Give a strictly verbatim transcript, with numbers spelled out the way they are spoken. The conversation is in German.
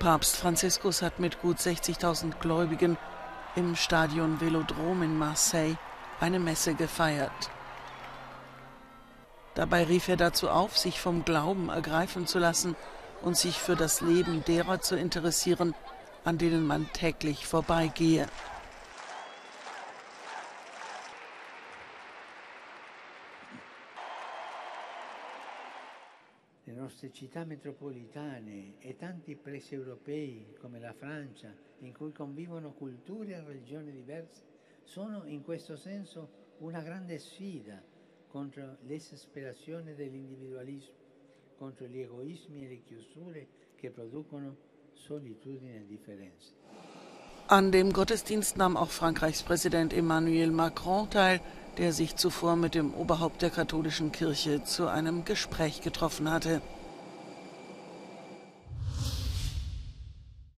Papst Franziskus hat mit gut sechzigtausend Gläubigen im Stadion Velodrome in Marseille eine Messe gefeiert. Dabei rief er dazu auf, sich vom Glauben ergreifen zu lassen und sich für das Leben derer zu interessieren, an denen man täglich vorbeigehe. Le nostre città metropolitane e tanti paesi europei come la Francia, in cui convivono culture e religioni diverse, sono in questo senso una grande sfida contro l'esasperazione dell'individualismo, contro gli egoismi e le chiusure che producono solitudine e differenze. An dem Gottesdienst nahm auch Frankreichs Präsident Emmanuel Macron teil, der sich zuvor mit dem Oberhaupt der katholischen Kirche zu einem Gespräch getroffen hatte.